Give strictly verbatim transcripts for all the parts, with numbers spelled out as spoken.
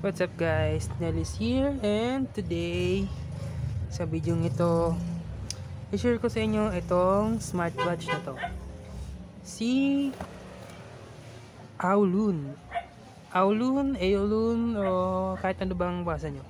What's up guys, Nell is here and today sa video ito i-share ko sa inyo itong smartwatch na to, si Aolun Aolun, Aolun o kahit ano bang basa nyo,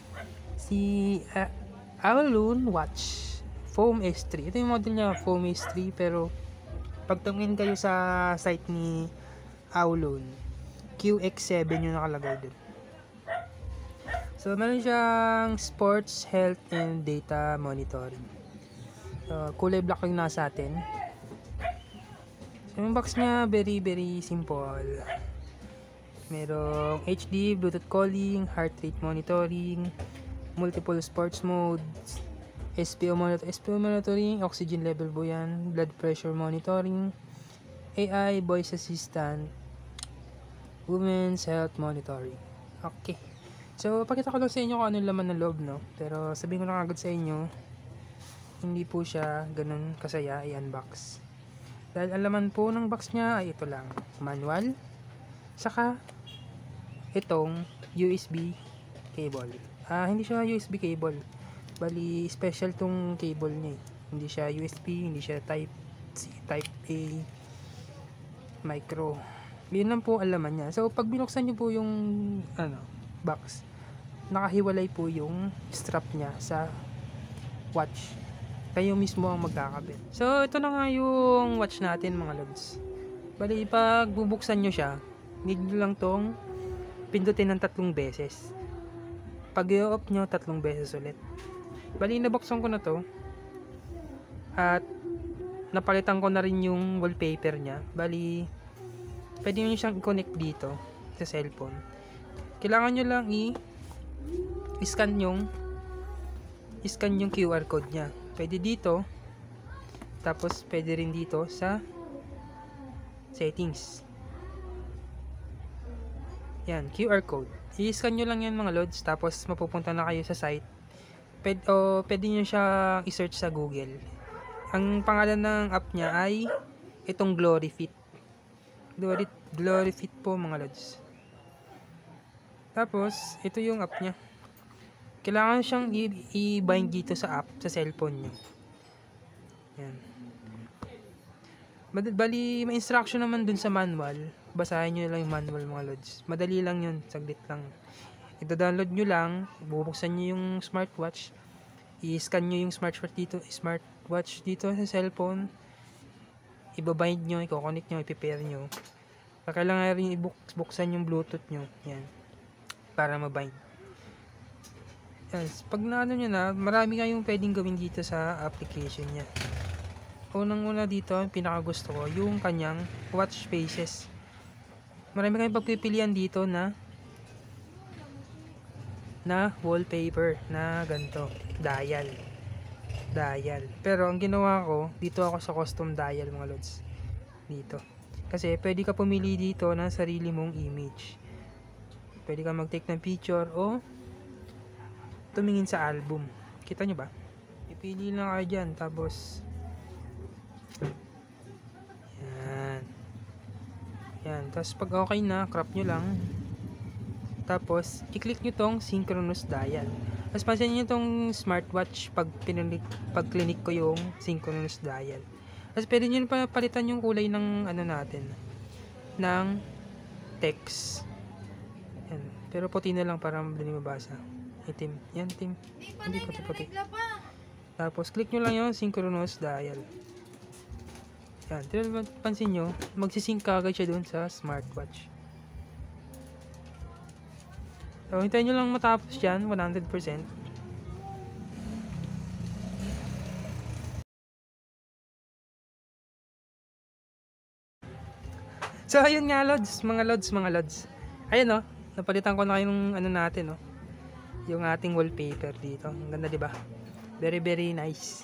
si uh, Aolun Watch Foam S three. Ito yung model niya, Foam S three, pero pag tumingin kayo sa site ni Aolun, Q X seven yung nakalagay dun. So, meron siyang sports, health, and data monitoring. So, kulay black yung nasa atin. So, yung box niya, very, very simple. Merong H D, Bluetooth calling, heart rate monitoring, multiple sports modes, S P O, monitor S P O monitoring, oxygen level po yan, blood pressure monitoring, A I, voice assistant, women's health monitoring. Okay. So, pakita ko lang sa inyo kung ano yung laman ng loob, no? Pero sabihin ko lang agad sa inyo, hindi po siya ganun kasaya i-unbox. Dahil ang laman po ng box niya ay ito lang, manual, saka itong U S B cable. Ah, hindi siya U S B cable. Bali, special tong cable niya eh. Hindi siya U S B, hindi siya Type C, Type A, micro. Yun lang po ang laman niya. So, pag binuksan niyo po yung ano, box, nakahiwalay po yung strap niya sa watch. Kayo mismo ang magkakabit. So, ito na nga yung watch natin mga lods. Bali, pag bubuksan nyo siya, need nyo lang tong pindutin ng tatlong beses. Pag i-off nyo, tatlong beses ulit. Bali, nabuksan ko na to. At napalitan ko na rin yung wallpaper niya. Bali, pwede nyo siyang i-connect dito sa cellphone. Kailangan nyo lang i- i-scan yung i-scan yung Q R code niya. Pwede dito, tapos pwede rin dito sa settings. Yan, Q R code. I-scan nyo lang yan mga lods, tapos mapupunta na kayo sa site. Pwede, o pwede nyo siya i-search sa Google. Ang pangalan ng app niya ay itong GloryFit. Glory, GloryFit po mga lods. Tapos, ito yung app niya. Kailangan siyang i-bind dito sa app, sa cellphone nyo. Yan. Bali, may instruction naman dun sa manual. Basahin nyo lang yung manual mga lods. Madali lang yun, saglit lang. Ito-download nyo lang, bubuksan nyo yung smartwatch, i-scan nyo yung smartwatch dito, smartwatch dito sa cellphone, i-bind nyo, i-connect nyo, i-pair nyo. Kailangan rin i-buksan yung Bluetooth nyo. Yan. Para mabind. Yes, pag naano nyo na, marami kayong pwedeng gawin dito sa application niya. Unang-una dito, ang pinakagusto ko, yung kanyang watch faces. Marami kayong pagpipilian dito na na wallpaper na ganito, dial. Dial. Pero ang ginawa ko, dito ako sa custom dial mga lods. Dito. Kasi pwede ka pumili dito ng sarili mong image. Pwede ka mag-take ng picture o tumingin sa album. Kita nyo ba? Ipili lang kayo dyan. Tapos yan. Yan. Tapos pag okay na, crop nyo lang. Tapos i-click nyo tong synchronous dial. Tapos pansin nyo tong smartwatch pag pinilik, pag clinic ko yung synchronous dial. Tapos pwede nyo pa palitan yung kulay ng ano natin, ng text. Yan. Pero puti na lang para madali mabasa. Itim. Yan, itim. Hindi puti-puti. Tapos, click nyo lang yung synchronous dial. Yan. Pero, pansin nyo, magsisync kagad siya dun sa smartwatch. So, hintayin nyo lang matapos yan, one hundred percent. So, ayun nga, lods. Mga lods, mga lods. Ayun, no. Napalitan ko na yung ano natin, no. Yung ating wallpaper dito. Ang ganda, diba? Very, very nice.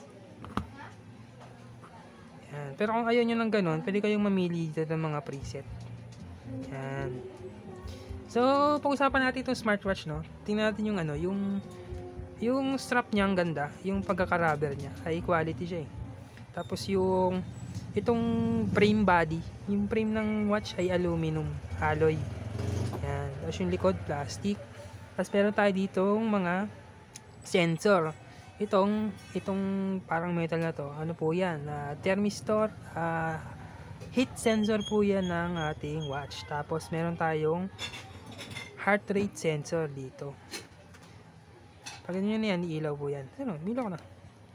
Yan. Pero kung ayaw nyo ng ganun, pwede kayong mamili dito ng mga preset. Yan. So, pag-usapan natin itong smartwatch, no? Tingnan natin yung ano, yung yung strap niya ang ganda. Yung pagkaka-rubber niya. High quality siya eh. Tapos yung itong frame body, yung frame ng watch ay aluminum alloy. Yan. Tapos yung likod, plastic. Tapos meron tayo ditong mga sensor. Itong, itong parang metal na to, ano po yan? Uh, thermistor, uh, heat sensor po yan ng ating watch. Tapos meron tayong heart rate sensor dito. Pag ganyan na yan, iilaw po yan. Ano, umilaw na.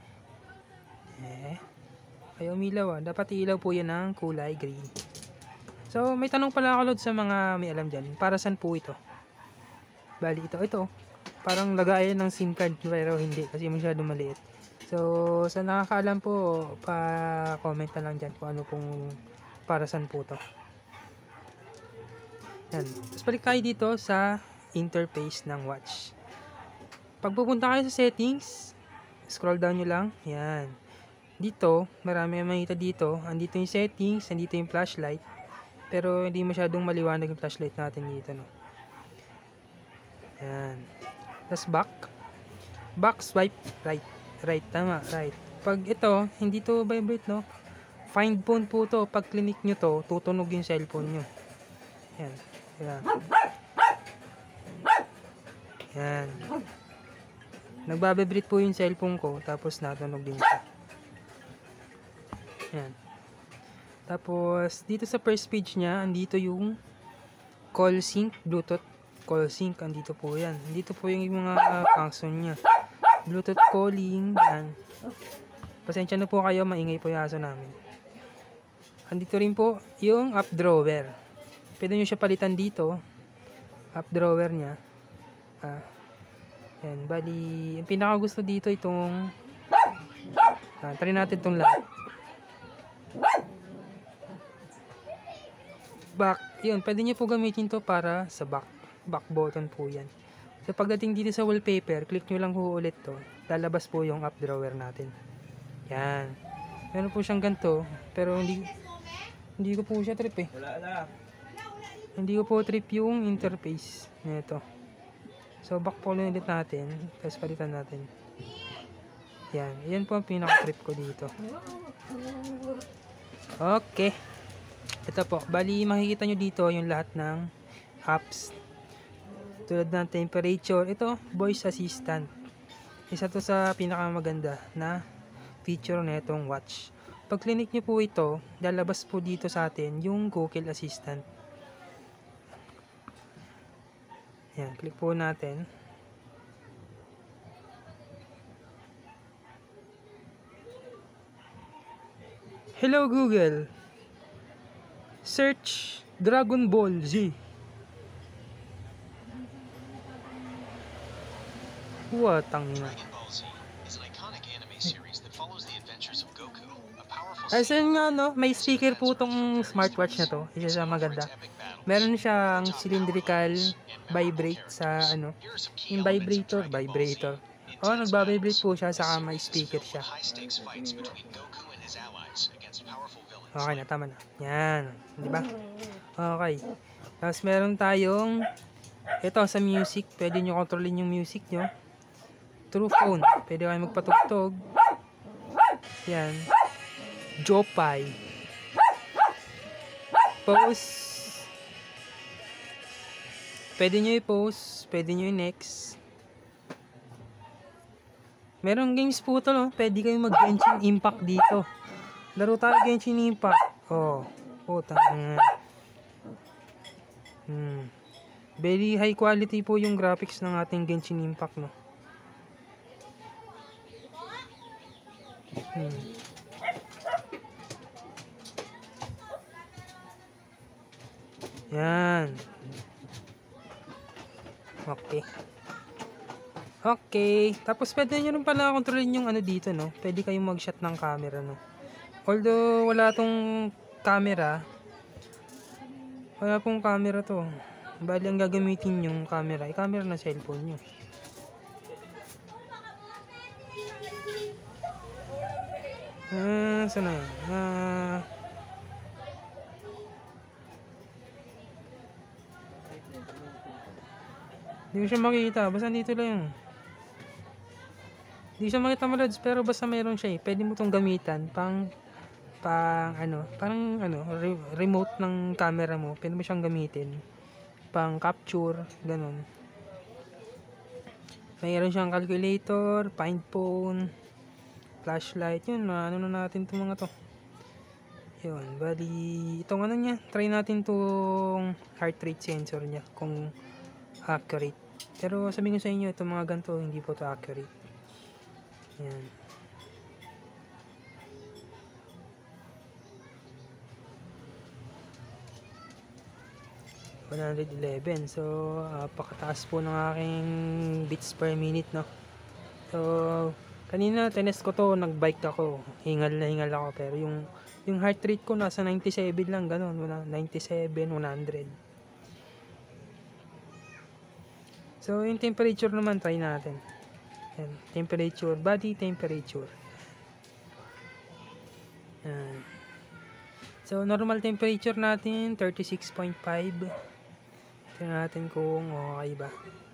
Eh, ay umilaw ah. Dapat iilaw po yan ng kulay green. So, may tanong pala ako Lord sa mga may alam dyan. Para saan po ito? Bali, ito, ito. Parang lagayan ng SIM card pero hindi kasi masyado maliit. So, sa nakakaalam po, pa-comment na lang dyan kung ano pong para saan po to. Yan. Tapos balik tayo dito sa interface ng watch. Pag pupunta kayo sa settings, scroll down nyo lang. Yan. Dito, marami ang makita dito. Andito yung settings, andito yung flashlight. Pero hindi masyadong maliwanag yung flashlight natin dito, no? Yan. Tapos back. Back swipe right. Right, tama, right. Pag ito, hindi to vibrate, no? Find phone po to. Pag clinic nyo to, tutunog yung cellphone nyo. Yan. Yan. Yan. Nagbabibrate po yung cellphone ko, tapos natunog din siya. Yan. Tapos, dito sa first page niya, andito yung call sync, Bluetooth call sync, andito po yan. Andito po yung mga uh, function niya. Bluetooth calling, yan. Pasensya na po kayo, maingay po yung aso namin. Andito rin po yung app drawer. Pwede nyo siya palitan dito. App drawer niya. Ah, yan, bali, yung pinaka gusto dito itong ah, try natin itong lahat. Back, yun, pwede nyo po gamitin to para sa back. Back button po yan. So pagdating dito sa wallpaper, click nyo lang po ulit to. Lalabas po yung app drawer natin. Yan. Meron po siyang ganito, pero hindi hindi ko po siya trip eh. Wala na. Hindi ko po trip yung interface nito. So back po ulit natin, tapos palitan natin. Yan, yan po ang pinaka-trip ko dito. Okay. Ito po, bali makikita nyo dito yung lahat ng apps. Tulad ng temperature, ito, voice assistant. Isa to sa pinakamaganda na feature na itong watch. Pag clinic nyo po ito, lalabas po dito sa atin yung Google Assistant. Yan, click po natin. Hello Google. Search Dragon Ball Z. Watang na. Asan nga no, may speaker po tong smartwatch na to. Isa sa maganda. Meron siyang cylindrical vibrate sa ano, yung vibrator, vibrator. Oh, nagba-vibrate po siya, saka may speaker siya. Okay na, tama na. Yan, di ba? Okay. Tapos meron tayong ito sa music, pwede nyo kontrolin yung music nyo. True phone, pwede kayo magpatugtog. Yan. Jopay. Pause. Pwede nyo i-pause, pwede nyo i-next. Merong games po ito, no? Pwede kayo mag-Genshin Impact dito. Laro tayo Genshin Impact. Oh, putang. Hmm. Very high quality po yung graphics ng ating Genshin Impact, no? Hmm. Yan. Okay. Okay. Tapos pwede nyo rin pala kontrolin yung ano dito, no? Pwede kayong mag-shot ng camera, no? Although wala tong camera, wala pong camera to. Bali ang gagamitin yung camera, ay camera na cellphone nyo. Ah, saan na yun? Ah, hindi ko siya makita, basta dito lang. Hindi siya makita malads, pero basta meron siya eh. Pwede mo itong gamitan pang pang ano, parang ano, re remote ng camera mo. Pwede mo siyang gamitin pang capture, ganun. Mayroon siyang calculator, find phone, flashlight. Yun, ano na natin itong mga to. Yun, bali, itong ano niya, try natin itong heart rate sensor niya, kung accurate. Pero sabihin ko sa inyo, itong mga ganito, hindi po ito accurate. Yan. one eleven. So, uh, pakataas po ng aking beats per minute, no? So, kanina, tinest ko to, nag-bike ako. Hingal na hingal ako. Pero yung, yung heart rate ko, nasa ninety-seven lang, ganun. ninety-seven, one hundred. So, yung temperature naman, try natin. Yan, temperature, body temperature. Yan. So, normal temperature natin, thirty-six point five. Tingnan natin kung okay ba.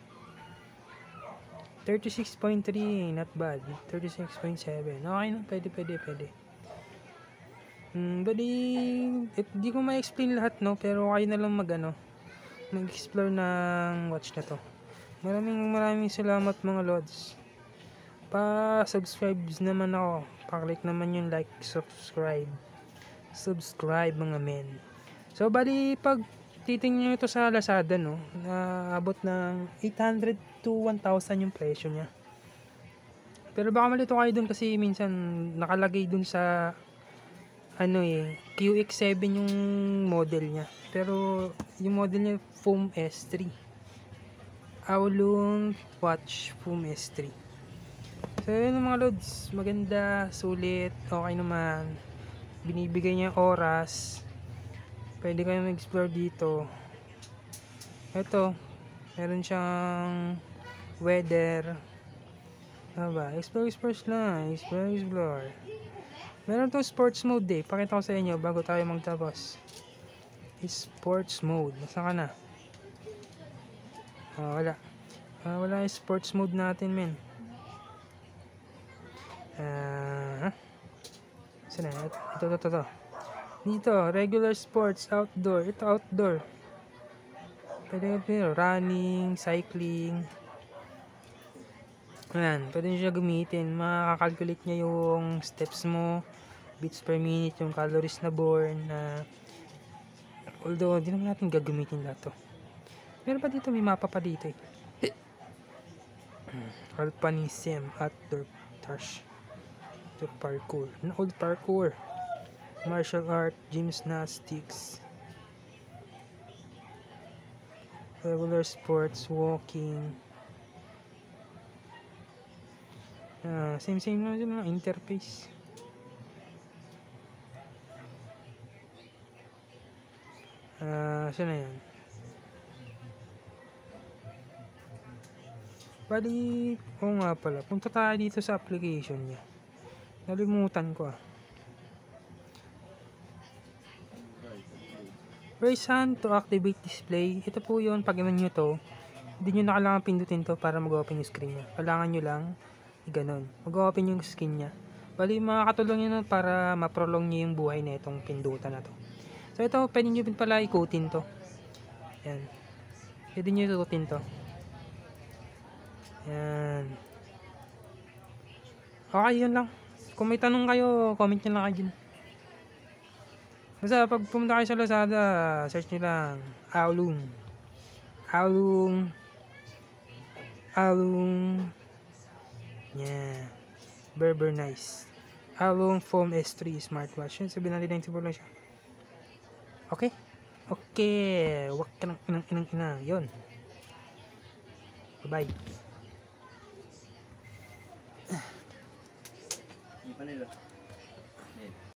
thirty-six point three, not bad. thirty-six point seven, okay na, pwede, pwede, pwede. Hmm, bali, di ko ma-explain lahat, no? Pero okay na lang mag, ano, mag-explore ng watch na to. Maraming maraming salamat mga lods. Pa-subscribe naman ako. Pa-click naman yung like, subscribe. Subscribe mga men. So, bali, pag titingnan nyo ito sa Lazada, no, naabot ng eight hundred to one thousand yung presyo niya. Pero baka malito kayo dun kasi minsan nakalagay dun sa ano eh, Q X seven yung model niya. Pero yung model niya Foam S three. Aolung Watch Foam S three. So yun mga lods, maganda, sulit, okay naman. Binibigay niya oras. Pwede kayo mag-explore dito. Ito, meron siyang weather. Ano ba? Explore, explore lang. Explore, explore. Meron to sports mode eh. Pakita ko sa inyo bago tayo magtapos. Sports mode. Nasaan ka na? Oh, wala. Ah, wala yung sports mode natin, men. Ah, uh, saan na? Ito, ito, ito, ito. Dito, regular sports, outdoor. Ito, outdoor. Pwede nyo, running, cycling. Ayan, pwede nyo siya gamitin. Makakalculate niya yung steps mo, beats per minute, yung calories na burn. Uh, although, hindi naman natin gagamitin lahat to. Meron pa dito, may mapa pa dito eh. Alpinism, outdoor touch, outdoor parkour, old parkour, martial art, gymnastics, regular sports, walking. Uh, same same na din ang interface. Ah, uh, saan na yan? Bali, oo nga pala, punta tayo dito sa application niya. Nalimutan ko ah. Raise hand to activate display. Ito po yun, pag iman nyo to, hindi nyo na kailangan pindutin to para mag-open yung screen niya. Kailangan nyo lang, ganon, mag-open yung screen niya. Bali, makakatulong yun para ma-prolong nyo yung buhay na itong pindutan na to. So ito, pwede nyo din pala ikutin to. Yan. Pwede nyo ikutin to. Yan. Okay, yun lang. Kung may tanong kayo, comment nyo lang kayo dyan. Basta pag pumunta kayo sa Lazada, search nyo lang Aolung. Aolung. Aolung. Yeah. Berber nice. Aolung Foam S three smartwatch. Yun, sabihin natin ninety-four lang siya. Okay? Okay. Wag ka ng inang inang inang. Yun. Bye-bye. Hindi pa nila.